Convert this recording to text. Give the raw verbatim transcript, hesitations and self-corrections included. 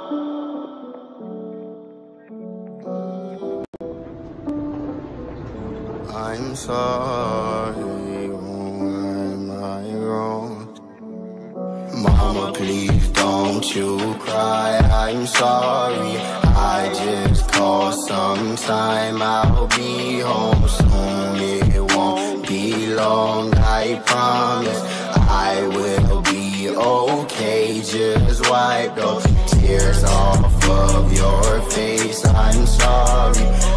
I'm sorry, why am I wrong? Mama, please don't you cry, I'm sorry. I just call sometime, I'll be home soon. It won't be long, I promise. I will be okay, just wipe those tears off of your face. I'm sorry.